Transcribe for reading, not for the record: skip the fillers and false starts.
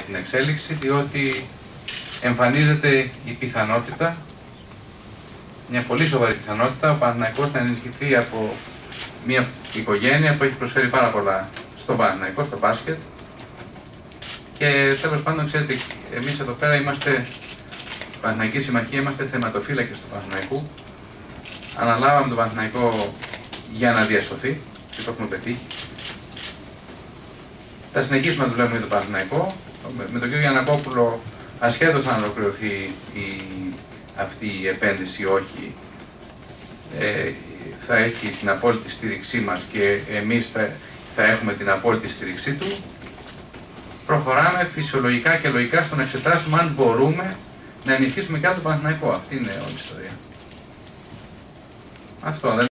την εξέλιξη, διότι εμφανίζεται η πιθανότητα, μια πολύ σοβαρή πιθανότητα, ο Παναθηναϊκός να ενισχυθεί από μια οικογένεια που έχει προσφέρει πάρα πολλά στον Παναθηναϊκό, στο μπάσκετ. Και τέλος πάντων, ξέρετε, εμείς εδώ πέρα είμαστε, η Παναθηναϊκή Συμμαχία, είμαστε θεματοφύλακες του Παναθηναϊκού. Αναλάβαμε τον Παναθηναϊκό για να διασωθεί και το έχουμε πετύχει. Θα συνεχίσουμε να δουλεύουμε για τον Παναθηναϊκό. Με τον κύριο Γιαννακόπουλο, ασχέτως αν ολοκληρωθεί αυτή η επένδυση ή όχι, θα έχει την απόλυτη στήριξή μας και εμείς θα έχουμε την απόλυτη στήριξή του. Προχωράμε φυσιολογικά και λογικά στο να εξετάσουμε αν μπορούμε να ενισχύσουμε και άλλο τον Παναθηναϊκό. Αυτή είναι όλη η ιστορία. Αυτό.